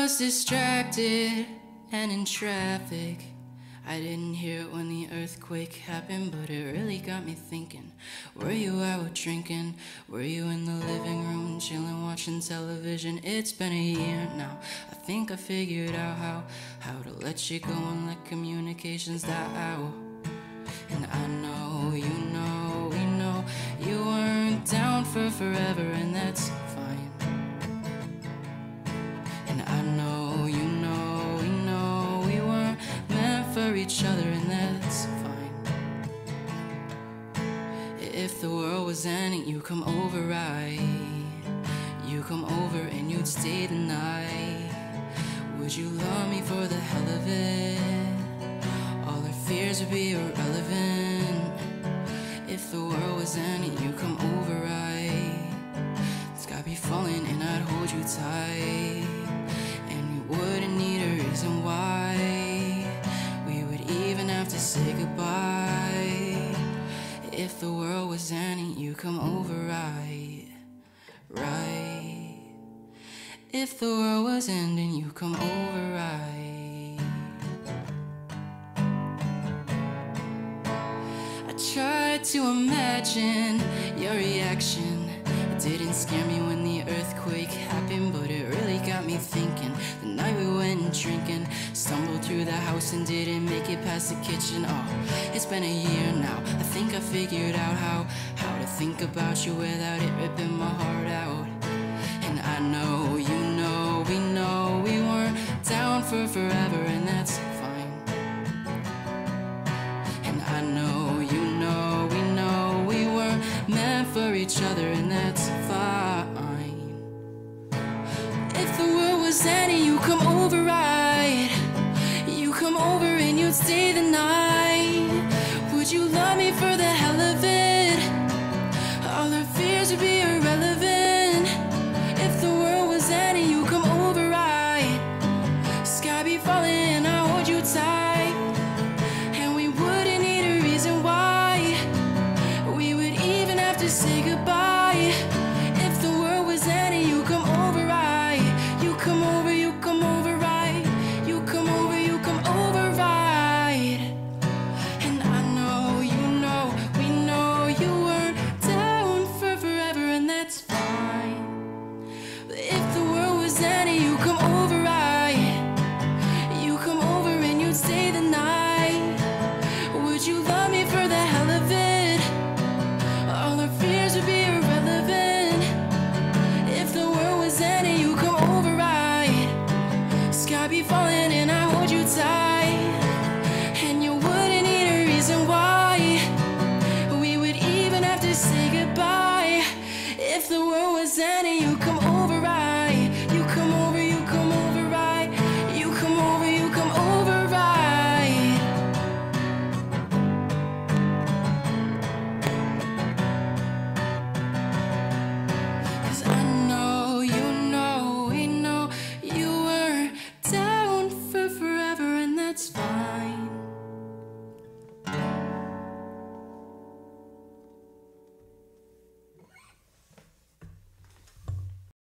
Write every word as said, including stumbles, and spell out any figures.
was distracted and in traffic. I didn't hear it when the earthquake happened, but it really got me thinking. Were you out drinking? Were you in the living room chilling, watching television? It's been a year now. I think I figured out how How to let you go and let communications die out. And I know, you know, we know you weren't down for forever, and that's fine. And I know, you know, we know we weren't meant for each other, and that's fine. If the world was ending, you come over, right? You come over and you'd stay the night. Would you love me for the hell of it? All our fears would be irrelevant. If the world was ending, you come over, right? The sky be falling and I'd hold you tight, and we wouldn't need a reason why we would even have to say goodbye. If the world was ending, you come over, right? Right. If the world was ending, you come over, right? I tried to imagine your reaction. It didn't scare me when the earthquake happened, but it really got me thinking. The night we went drinking, stumbled through the house and didn't make it past the kitchen. Oh, it's been a year now. I think I figured out how How to think about you without it ripping my heart out. And I know, you know, we know we weren't down for forever, and that's fine. And I know, you know, we know we weren't meant for each other, and that's fine. If the world was ending, you come over, right? You come over and you'd stay the night. Would you love me for the hell of it? All our fears would be irrelevant. If the world was ending, you come over, right? Sky be falling and I hold you tight, and we wouldn't need a reason why we would even have to say goodbye.